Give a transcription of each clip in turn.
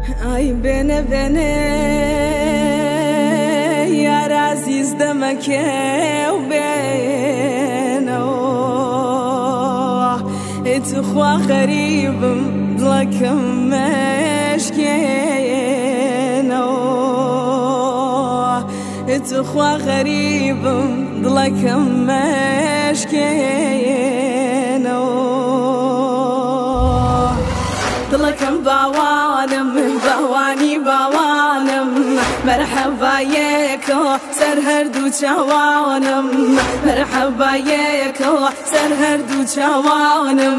Ay bene ya aziz demeke وبينه اتخوا غريب لكم مشكينه اتخوا غريب لكم مشكينه لكم باوانم باواني باوانم مرحبا يكو سر هردو جوانم مرحبا يكو سر هردو جوانم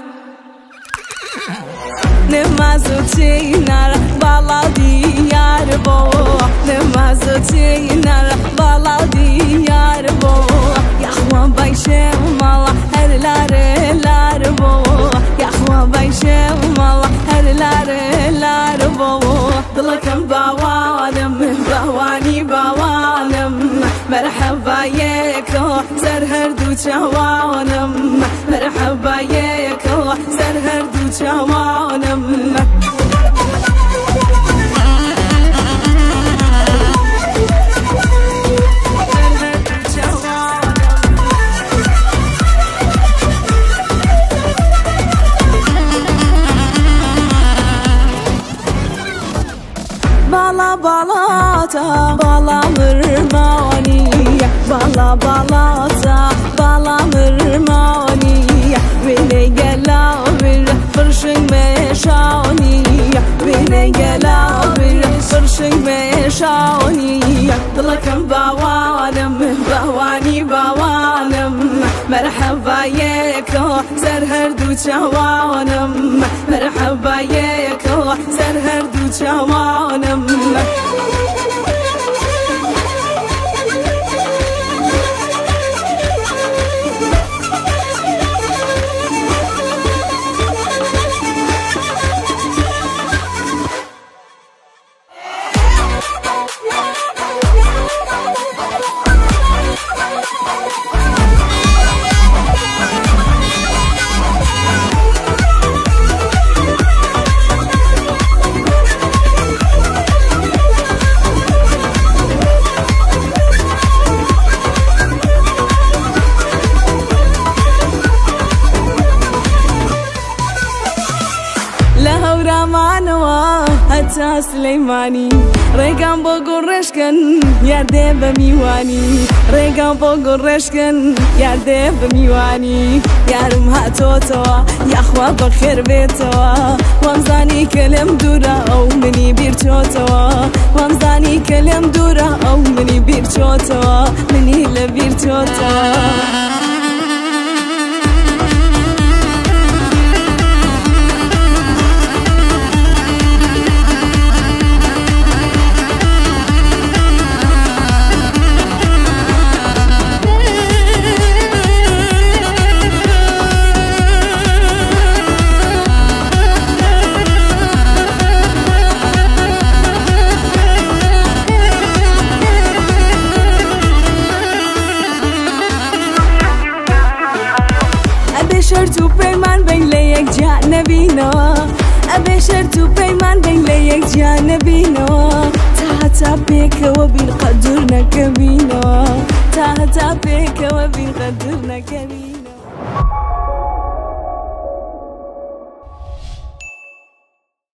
نمازو تينار بالا ديار بو نمازو تينار بالا ديار بو يا اخوان بايشه مالا هرلار لار بو يا اخوان بايشه مالا هرلار لار بو ضلكم باوانم باواني باوانم مرحبا يكو سر هردو جوانم مرحبا يكو سر هردو جوانم Bala balata bala mırmani bala balata bala mırmani beni gela bir fırşın meşani beni gela bir fırşın meşani ضلكم باوانم باواني باوانم مرحبا يكو سر هردو جوانم مرحبا يكو سر هردو جوانم هتا سليماني ريقان بوغو رشكن ياردي بميواني ريقان بوغو رشكن ياردي بميواني يارم هاتوتوا يا اخوا بخير بيتوا وامزاني كلم دورا او مني بيرتوتوا وامزاني كلم دورا او مني بيرتوتوا مني لبيرتوتوا شرطو پیمان بین لیک جانبینو ابي شرطو پیمان بین لیک جانبینو تا بك وبالقدر نكبينو تا بك وبالقدر نكبينو